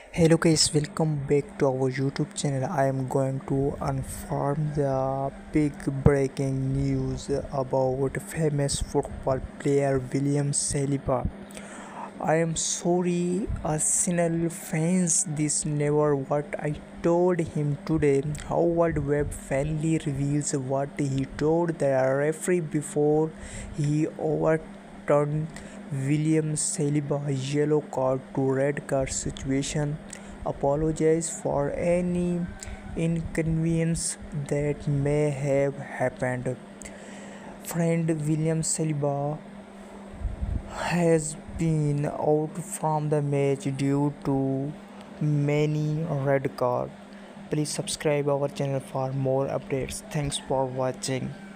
Hello guys, welcome back to our YouTube channel. I am going to inform the big breaking news about famous football player William Saliba. I am sorry, Arsenal fans, this never what I told him today. How World Web finally reveals what he told the referee before he overturned William Saliba yellow card to red card situation. Apologize for any inconvenience that may have happened. Friend William Saliba has been out from the match due to many red cards. Please subscribe our channel for more updates. Thanks for watching.